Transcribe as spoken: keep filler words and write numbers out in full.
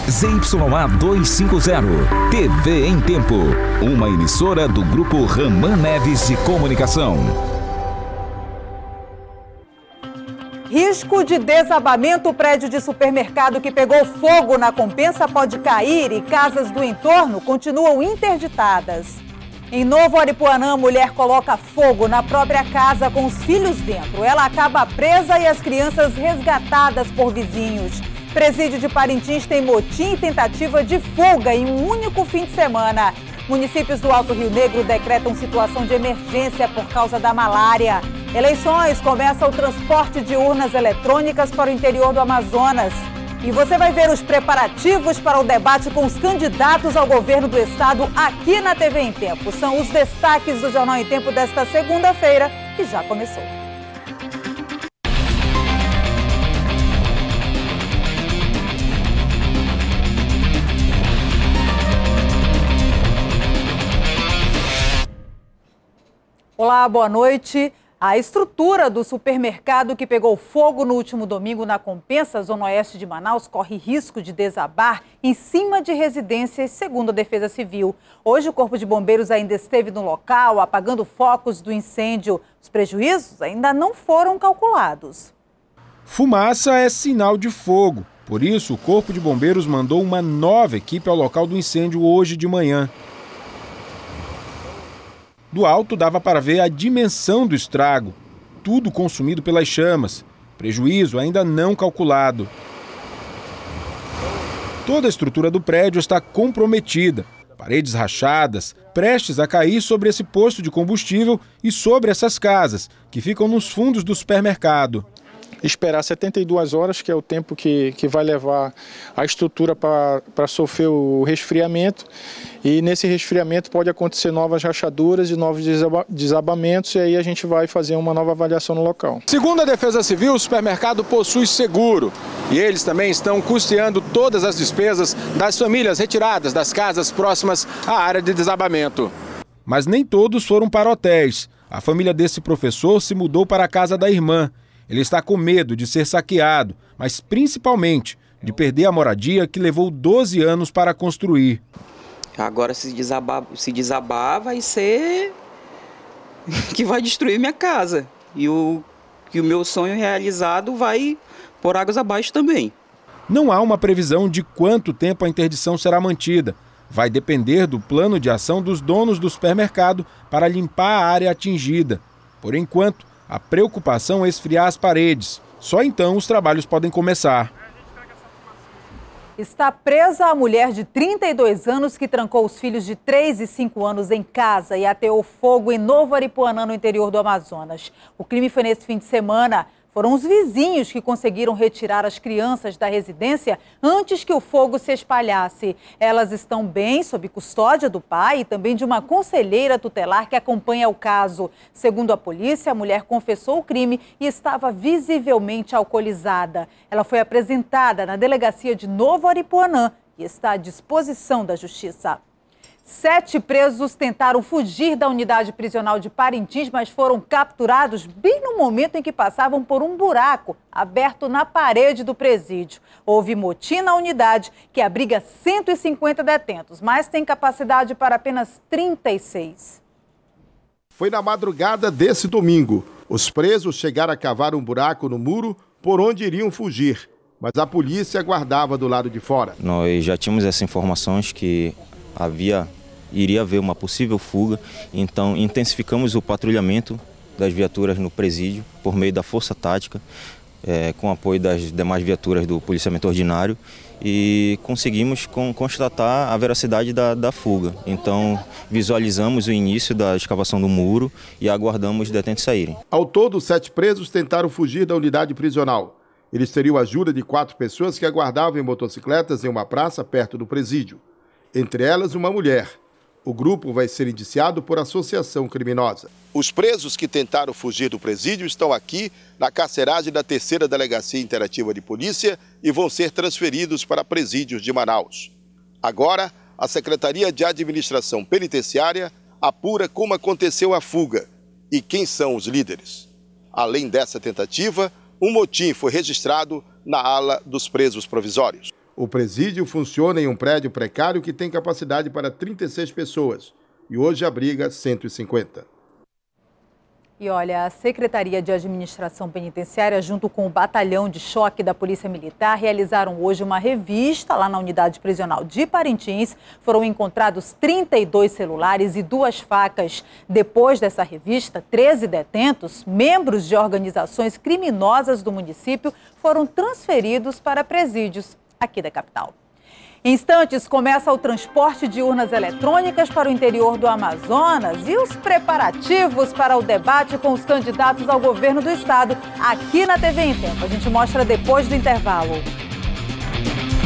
Z Y A duzentos e cinquenta, T V em Tempo, uma emissora do Grupo Raman Neves de Comunicação. Risco de desabamento. O prédio de supermercado que pegou fogo na Compensa pode cair e casas do entorno continuam interditadas. Em Novo Aripuanã, mulher coloca fogo na própria casa com os filhos dentro. Ela acaba presa e as crianças resgatadas por vizinhos. Presídio de Parintins tem motim e tentativa de fuga em um único fim de semana. Municípios do Alto Rio Negro decretam situação de emergência por causa da malária. Eleições, começa o transporte de urnas eletrônicas para o interior do Amazonas. E você vai ver os preparativos para o debate com os candidatos ao governo do estado aqui na T V em Tempo. São os destaques do Jornal em Tempo desta segunda-feira, que já começou. Olá, boa noite. A estrutura do supermercado que pegou fogo no último domingo na Compensa, zona oeste de Manaus, corre risco de desabar em cima de residências, segundo a Defesa Civil. Hoje, o Corpo de Bombeiros ainda esteve no local, apagando focos do incêndio. Os prejuízos ainda não foram calculados. Fumaça é sinal de fogo. Por isso, o Corpo de Bombeiros mandou uma nova equipe ao local do incêndio hoje de manhã. Do alto dava para ver a dimensão do estrago, tudo consumido pelas chamas, prejuízo ainda não calculado. Toda a estrutura do prédio está comprometida, paredes rachadas, prestes a cair sobre esse posto de combustível e sobre essas casas, que ficam nos fundos do supermercado. Esperar setenta e duas horas, que é o tempo que, que vai levar a estrutura para sofrer o resfriamento. E nesse resfriamento pode acontecer novas rachaduras e novos desabamentos, e aí a gente vai fazer uma nova avaliação no local. Segundo a Defesa Civil, o supermercado possui seguro. E eles também estão custeando todas as despesas das famílias retiradas das casas próximas à área de desabamento. Mas nem todos foram para hotéis. A família desse professor se mudou para a casa da irmã. Ele está com medo de ser saqueado, mas principalmente de perder a moradia que levou doze anos para construir. Agora se desabar, se desabar vai ser que vai destruir minha casa. E o, e o meu sonho realizado vai por águas abaixo também. Não há uma previsão de quanto tempo a interdição será mantida. Vai depender do plano de ação dos donos do supermercado para limpar a área atingida. Por enquanto, a preocupação é esfriar as paredes. Só então os trabalhos podem começar. Está presa a mulher de trinta e dois anos que trancou os filhos de três e cinco anos em casa e ateou fogo em Novo Aripuanã, no interior do Amazonas. O crime foi nesse fim de semana. Foram os vizinhos que conseguiram retirar as crianças da residência antes que o fogo se espalhasse. Elas estão bem sob custódia do pai e também de uma conselheira tutelar que acompanha o caso. Segundo a polícia, a mulher confessou o crime e estava visivelmente alcoolizada. Ela foi apresentada na delegacia de Novo Aripuanã e está à disposição da justiça. Sete presos tentaram fugir da unidade prisional de Parintins, mas foram capturados bem no momento em que passavam por um buraco aberto na parede do presídio. Houve motim na unidade, que abriga cento e cinquenta detentos, mas tem capacidade para apenas trinta e seis. Foi na madrugada desse domingo. Os presos chegaram a cavar um buraco no muro por onde iriam fugir, mas a polícia aguardava do lado de fora. Nós já tínhamos essas informações que havia, iria haver uma possível fuga, então intensificamos o patrulhamento das viaturas no presídio por meio da força tática, é, com apoio das demais viaturas do policiamento ordinário, e conseguimos com, constatar a veracidade da, da fuga. Então visualizamos o início da escavação do muro e aguardamos os detentos saírem. Ao todo, sete presos tentaram fugir da unidade prisional. Eles teriam a ajuda de quatro pessoas que aguardavam em motocicletas em uma praça perto do presídio. Entre elas, uma mulher. O grupo vai ser indiciado por associação criminosa. Os presos que tentaram fugir do presídio estão aqui na carceragem da terceira Delegacia Interativa de Polícia e vão ser transferidos para presídios de Manaus. Agora, a Secretaria de Administração Penitenciária apura como aconteceu a fuga e quem são os líderes. Além dessa tentativa, um motim foi registrado na ala dos presos provisórios. O presídio funciona em um prédio precário que tem capacidade para trinta e seis pessoas e hoje abriga cento e cinquenta. E olha, a Secretaria de Administração Penitenciária, junto com o Batalhão de Choque da Polícia Militar, realizaram hoje uma revista lá na unidade prisional de Parintins. Foram encontrados trinta e dois celulares e duas facas. Depois dessa revista, treze detentos, membros de organizações criminosas do município, foram transferidos para presídios aqui da capital. Em instantes, começa o transporte de urnas eletrônicas para o interior do Amazonas e os preparativos para o debate com os candidatos ao governo do estado aqui na T V em Tempo. A gente mostra depois do intervalo.